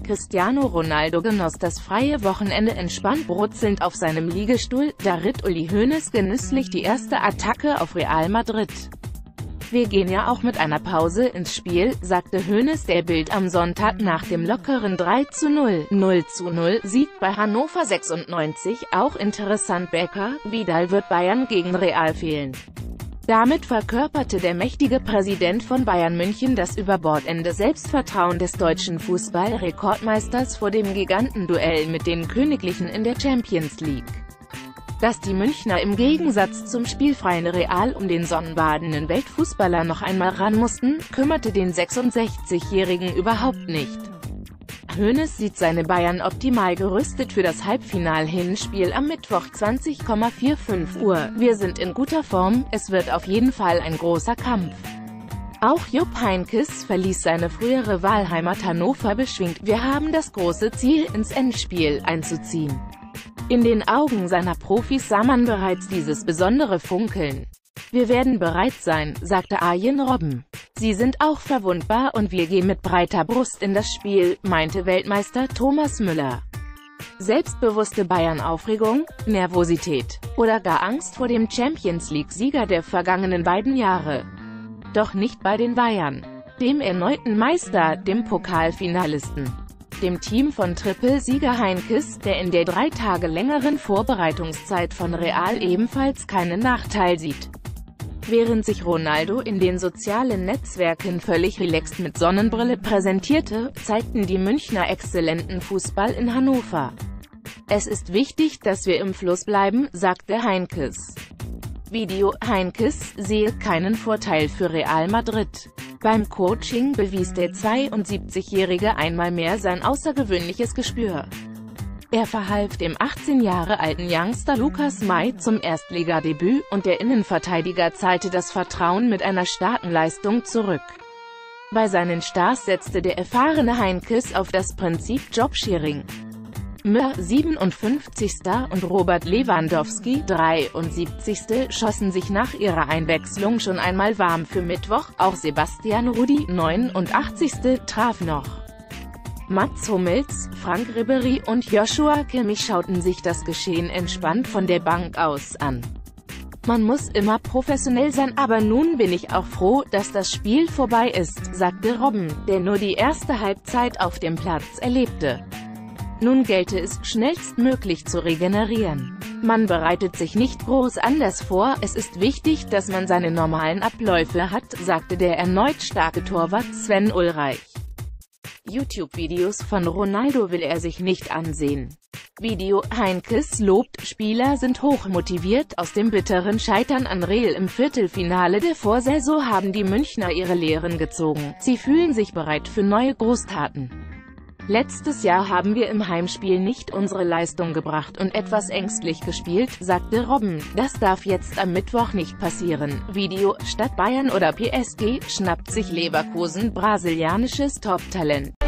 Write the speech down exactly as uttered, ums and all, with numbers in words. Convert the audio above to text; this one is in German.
Cristiano Ronaldo genoss das freie Wochenende entspannt brutzelnd auf seinem Liegestuhl, da ritt Uli Hoeneß genüsslich die erste Attacke auf Real Madrid. Wir gehen ja auch mit einer Pause ins Spiel, sagte Hoeneß der Bild am Sonntag nach dem lockeren drei zu null, null zu null Sieg bei Hannover sechsundneunzig. Auch interessant: Becker, Vidal wird Bayern gegen Real fehlen. Damit verkörperte der mächtige Präsident von Bayern München das überbordende Selbstvertrauen des deutschen Fußball-Rekordmeisters vor dem Gigantenduell mit den Königlichen in der Champions League. Dass die Münchner im Gegensatz zum spielfreien Real um den sonnenbadenden Weltfußballer noch einmal ran mussten, kümmerte den sechsundsechzigjährigen überhaupt nicht. Hoeneß sieht seine Bayern optimal gerüstet für das Halbfinal-Hinspiel am Mittwoch zwanzig Uhr fünfundvierzig. Wir sind in guter Form, es wird auf jeden Fall ein großer Kampf. Auch Jupp Heynckes verließ seine frühere Wahlheimat Hannover beschwingt: Wir haben das große Ziel, ins Endspiel einzuziehen. In den Augen seiner Profis sah man bereits dieses besondere Funkeln. Wir werden bereit sein, sagte Arjen Robben. Sie sind auch verwundbar und wir gehen mit breiter Brust in das Spiel, meinte Weltmeister Thomas Müller. Selbstbewusste Bayern-Aufregung, Nervosität oder gar Angst vor dem Champions-League-Sieger der vergangenen beiden Jahre? Doch nicht bei den Bayern. Dem erneuten Meister, dem Pokalfinalisten. Dem Team von Trippelsieger Heynckes, der in der drei Tage längeren Vorbereitungszeit von Real ebenfalls keinen Nachteil sieht. Während sich Ronaldo in den sozialen Netzwerken völlig relaxed mit Sonnenbrille präsentierte, zeigten die Münchner exzellenten Fußball in Hannover. Es ist wichtig, dass wir im Fluss bleiben, sagte Heynckes. Video: Heynckes sehe keinen Vorteil für Real Madrid. Beim Coaching bewies der zweiundsiebzigjährige einmal mehr sein außergewöhnliches Gespür. Er verhalf dem achtzehn Jahre alten Youngster Lucas May zum Erstligadebüt, und der Innenverteidiger zahlte das Vertrauen mit einer starken Leistung zurück. Bei seinen Stars setzte der erfahrene Heynckes auf das Prinzip Jobsharing. Müller, siebenundfünfzigster und Robert Lewandowski, dreiundsiebzigster schossen sich nach ihrer Einwechslung schon einmal warm für Mittwoch, auch Sebastian Rudi, neunundachtzigster traf noch. Mats Hummels, Franck Ribéry und Joshua Kimmich schauten sich das Geschehen entspannt von der Bank aus an. Man muss immer professionell sein, aber nun bin ich auch froh, dass das Spiel vorbei ist, sagte Robben, der nur die erste Halbzeit auf dem Platz erlebte. Nun gelte es, schnellstmöglich zu regenerieren. Man bereitet sich nicht groß anders vor, es ist wichtig, dass man seine normalen Abläufe hat, sagte der erneut starke Torwart Sven Ulreich. YouTube-Videos von Ronaldo will er sich nicht ansehen. Video: Heynckes lobt, Spieler sind hochmotiviert. Aus dem bitteren Scheitern an Real im Viertelfinale der Vorsaison haben die Münchner ihre Lehren gezogen. Sie fühlen sich bereit für neue Großtaten. Letztes Jahr haben wir im Heimspiel nicht unsere Leistung gebracht und etwas ängstlich gespielt, sagte Robben. Das darf jetzt am Mittwoch nicht passieren. Video: Statt Bayern oder P S G schnappt sich Leverkusen brasilianisches Top-Talent.